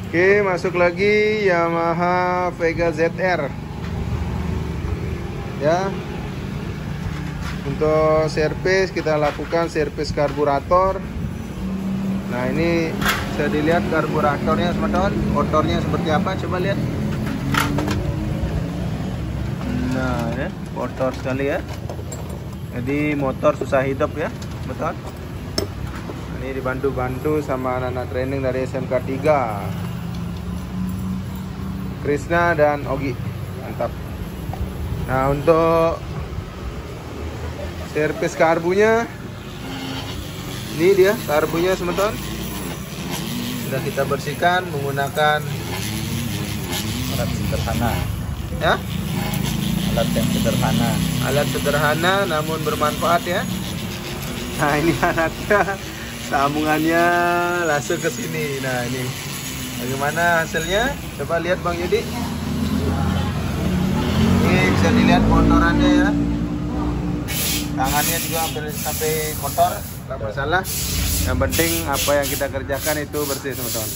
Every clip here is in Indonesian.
Oke, masuk lagi Yamaha Vega ZR. Ya. Untuk servis kita lakukan servis karburator. Nah, ini bisa dilihat karburatornya teman-teman. Motornya seperti apa? Coba lihat. Nah, ya, kotor sekali ya. Jadi motor susah hidup ya, betul. Ini dibantu-bantu sama anak-anak training dari SMK 3, Krisna dan Ogi. Mantap. Nah, untuk servis karbunya, ini dia karbunya teman-teman. Sudah kita bersihkan menggunakan Alat sederhana, ya, alat yang sederhana. alat sederhana namun bermanfaat ya. Nah, ini anaknya, sambungannya langsung ke sini. Nah, ini bagaimana hasilnya? Coba lihat Bang Yudi. Ini bisa dilihat kotorannya ya. Tangannya juga hampir sampai kotor, nggak masalah. Yang penting apa yang kita kerjakan itu bersih teman-teman.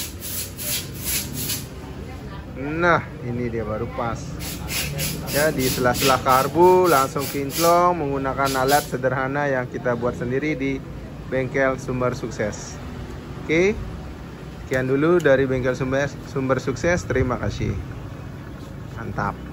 Nah, ini dia baru pas. Ya, di sela-sela karbu langsung kinclong menggunakan alat sederhana yang kita buat sendiri di Bengkel Sumber Sukses. Oke, sekian dulu dari Bengkel Sumber Sukses. Terima kasih. Mantap.